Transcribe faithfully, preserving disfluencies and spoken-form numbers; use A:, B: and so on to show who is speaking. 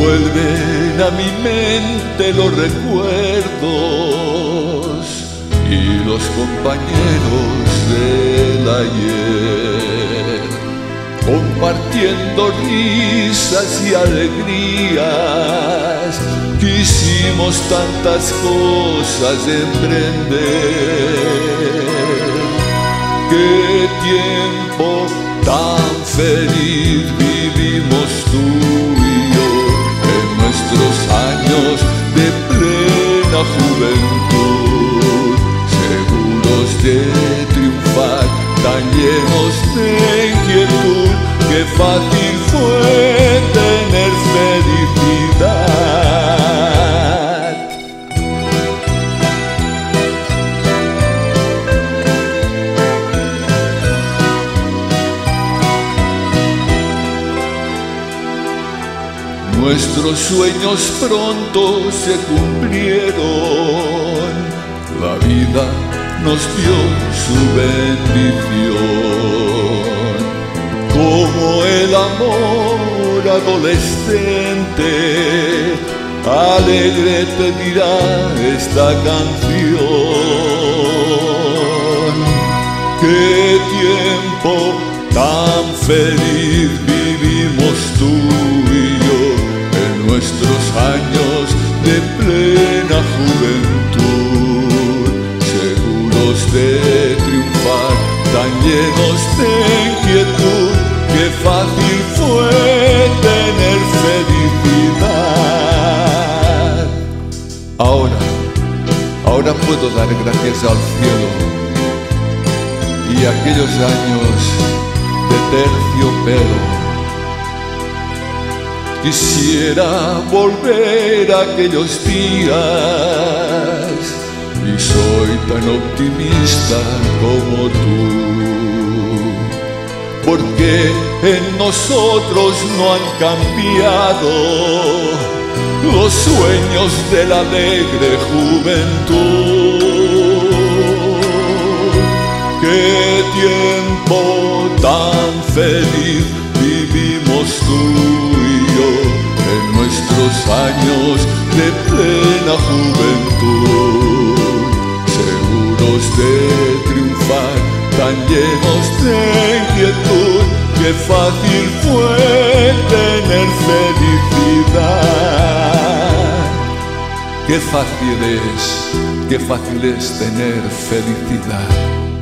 A: Vuelven a mi mente los recuerdos y los compañeros del ayer, compartiendo risas y alegrías. Quisimos tantas cosas emprender. Qué tiempo tan feliz vivimos tú y yo en nuestros años de plena juventud, seguros de triunfar, tan llenos de inquietud. Qué fácil fue tener felicidad. Nuestros sueños pronto se cumplieron, la vida nos dio su bendición. Como el amor adolescente, alegre te dirá esta canción. Qué tiempo tan feliz vivimos tú y yo en nuestros años de plena juventud, seguros de triunfar, tan llenos de inquietud. Qué fácil fue tener felicidad. Ahora, ahora puedo dar gracias al cielo y aquellos años de terciopelo. Quisiera volver a aquellos días y soy tan optimista como tú, porque en nosotros no han cambiado los sueños de la alegre juventud. Qué tiempo tan feliz vivimos tú y yo en nuestros años de plena juventud, seguros de triunfar, tan llenos de inquietud. Qué fácil fue tener felicidad. Qué fácil es, qué fácil es tener felicidad.